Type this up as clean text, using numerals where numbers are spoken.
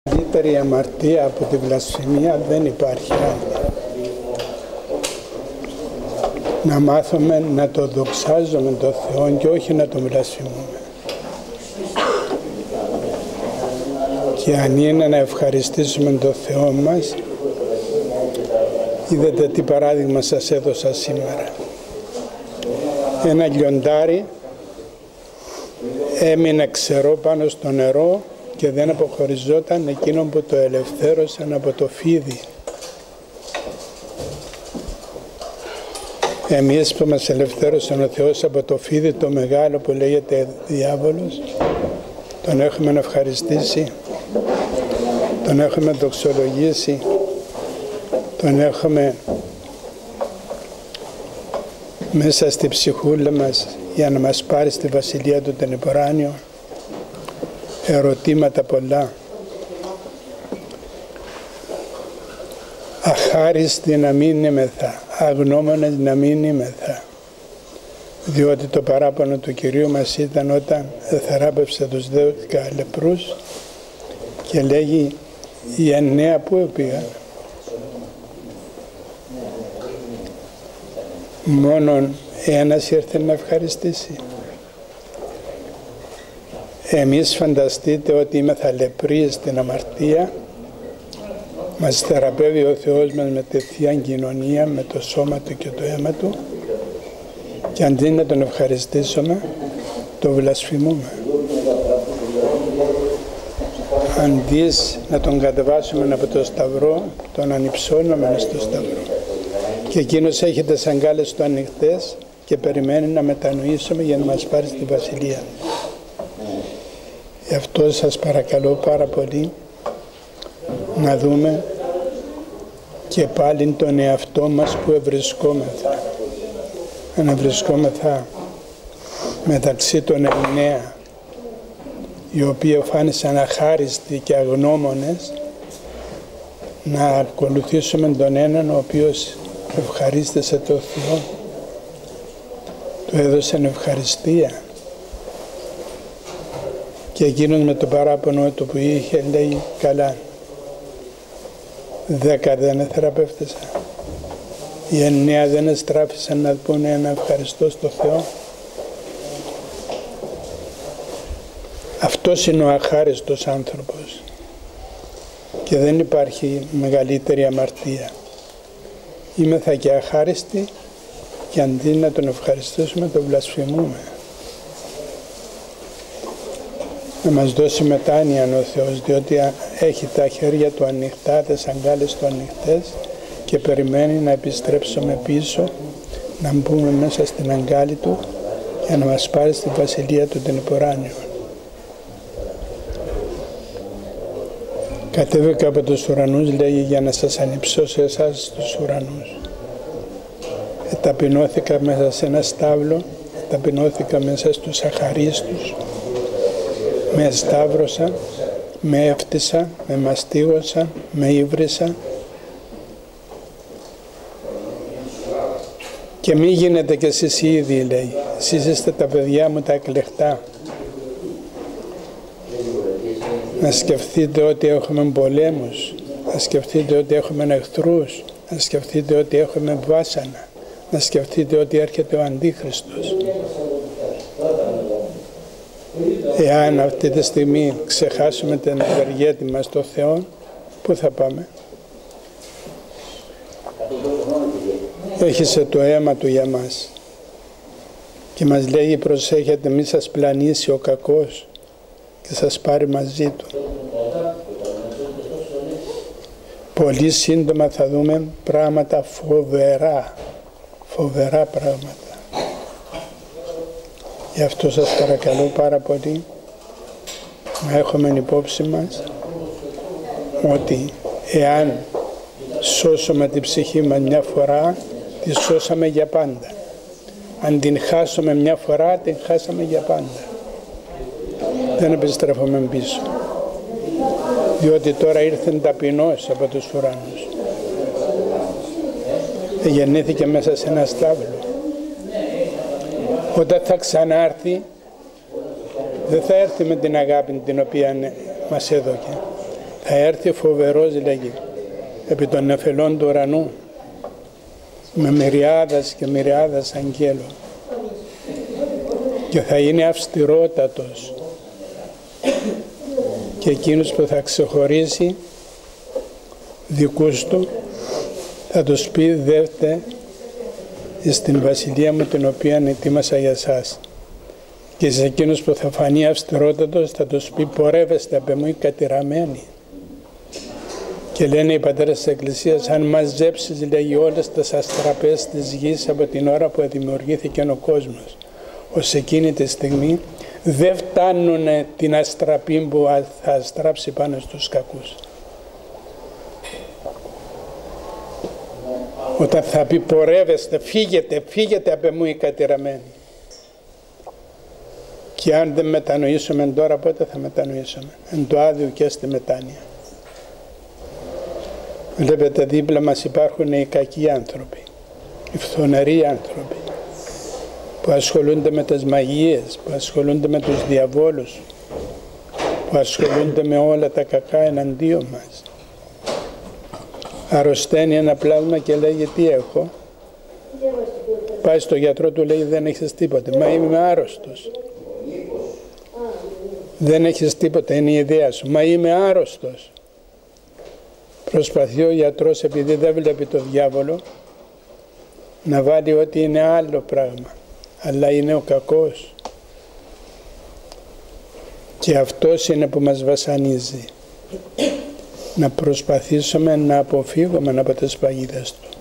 Καλύτερη αμαρτία από τη βλασφημία δεν υπάρχει άλλη. Να μάθουμε να το δοξάζουμε τον Θεό και όχι να τον βλασφημούμε. Και αν είναι να ευχαριστήσουμε τον Θεό μας, είδατε τι παράδειγμα σας έδωσα σήμερα. Ένα λιοντάρι έμεινε ξερό πάνω στο νερό και δεν αποχωριζόταν εκείνο που το ελευθέρωσαν από το φίδι. Εμείς που μας ελευθέρωσαν ο Θεός από το φίδι το μεγάλο που λέγεται διάβολος, τον έχουμε ευχαριστήσει, τον έχουμε δοξολογήσει, τον έχουμε μέσα στη ψυχούλα μας για να μας πάρει στη βασιλεία του τον επουράνιο. Ερωτήματα πολλά. Αχάριστοι να μην είμεθα, αγνώμονες να μην voilμεθα. Διότι το παράπονο του Κυρίου μας ήταν όταν θεράπευσε τους 12 λεπρούς και λέγει οι 9 που πήγαν. Μόνον ένας ήρθε να ευχαριστήσει. Εμείς φανταστείτε ότι είμεθα λεπροί στην αμαρτία, μας θεραπεύει ο Θεός μας με τη Θεία Κοινωνία, με το σώμα Του και το αίμα Του, και αντί να Τον ευχαριστήσουμε, το βλασφημούμε. Αντί να Τον κατεβάσουμε από το σταυρό, Τον ανυψώνουμε στο σταυρό. Και εκείνος έχει τις αγκάλες Του ανοιχτές και περιμένει να μετανοήσουμε για να μας πάρει στη Βασιλεία. Γι' αυτό σας παρακαλώ πάρα πολύ να δούμε και πάλι τον εαυτό μας που ευρισκόμεθα. Αν ευρισκόμεθα μεταξύ των 9, οι οποίοι φάνησαν αχάριστοι και αγνώμονες, να ακολουθήσουμε τον έναν ο οποίος ευχαρίστησε το Θεό, του έδωσε ευχαριστία. Και εκείνος με το παράπονο του που είχε λέει καλά, 10 δεν θεραπεύτησα, οι 9 δεν εστράφησαν να πούνε ένα ευχαριστώ στο Θεό. Αυτός είναι ο αχάριστος άνθρωπος και δεν υπάρχει μεγαλύτερη αμαρτία. Είμεθα και αχάριστοι και αντί να τον ευχαριστήσουμε τον βλασφημούμε. Να μας δώσει μετάνοια ο Θεός, διότι έχει τα χέρια Του ανοιχτά, τις αγκάλες Του ανοιχτές και περιμένει να επιστρέψουμε πίσω, να μπούμε μέσα στην αγκάλη Του για να μας πάρει στη Βασιλεία Του την επουράνιο. Κατέβηκα από τους ουρανούς, λέγει, για να σας ανυψώσω εσάς στους ουρανούς. Ταπεινώθηκα μέσα σε ένα στάβλο, ταπεινώθηκα μέσα στους αχαρίστους. Με σταύρωσαν, με έφτισαν, με μαστίγωσαν, με ύβρισαν. Και μη γίνετε κι εσείς ήδη, λέει. Εσείς είστε τα παιδιά μου τα εκλεκτά. Να σκεφτείτε ότι έχουμε πολέμους, να σκεφτείτε ότι έχουμε εχθρούς, να σκεφτείτε ότι έχουμε βάσανα, να σκεφτείτε ότι έρχεται ο Αντίχριστος. Εάν αυτή τη στιγμή ξεχάσουμε την ευεργέτη μας στο Θεό, πού θα πάμε? Έχισε το αίμα Του για μας και μας λέει προσέχετε μη σας πλανήσει ο κακός και σας πάρει μαζί Του. Πολύ σύντομα θα δούμε πράγματα φοβερά πράγματα. Γι' αυτό σας παρακαλώ πάρα πολύ να έχουμε υπόψη μας ότι εάν σώσουμε την ψυχή μας μια φορά, τη σώσαμε για πάντα. Αν την χάσουμε μια φορά, την χάσαμε για πάντα. Δεν επιστρέφουμε πίσω. Διότι τώρα ήρθε ταπεινός από τους ουρανούς. Γεννήθηκε μέσα σε ένα στάβλο. Όταν θα ξανάρθει, δεν θα έρθει με την αγάπη την οποία μας έδωκε. Θα έρθει φοβερός, λέγει, επί των νεφελών του ουρανού, με μυριάδας και μυριάδας αγγέλων, και θα είναι αυστηρότατος, και εκείνος που θα ξεχωρίσει δικούς του θα τους πει: δεύτε στην βασιλεία μου την οποία ετοίμασα για σας. Και σε εκείνους που θα φανεί αυστηρότατος θα τους πει: πορεύεστε απ' εμού οι κατηραμένοι. Και λένε οι πατέρες της Εκκλησίας: αν μαζέψεις, λέγει, όλες τις αστραπές της γης από την ώρα που δημιουργήθηκε ο κόσμος ως εκείνη τη στιγμή, δεν φτάνουν την αστραπή που θα αστράψει πάνω στους κακούς. Όταν θα πει πορεύεστε, φύγετε απ' εμού οι κατηραμένοι. Και αν δεν μετανοήσουμε τώρα, πότε θα μετανοήσουμε? Εν το άδειο και στη μετάνοια. Βλέπετε, δίπλα μας υπάρχουν οι κακοί άνθρωποι, οι φθονεροί άνθρωποι, που ασχολούνται με τις μαγείες, που ασχολούνται με τους διαβόλους, που ασχολούνται με όλα τα κακά εναντίον μας. Αρρωσταίνει ένα πλάσμα και λέγει: τι έχω? Πάει στο γιατρό, του λέει: δεν έχεις τίποτα. Μα είμαι άρρωστος. Δεν έχεις τίποτα, είναι η ιδέα σου. Μα είμαι άρρωστος. Προσπαθεί ο γιατρός, επειδή δεν βλέπει το διάβολο, να βάλει ότι είναι άλλο πράγμα, αλλά είναι ο κακός. Και αυτός είναι που μας βασανίζει. Να προσπαθήσουμε να αποφύγουμε από τις παγίδες του.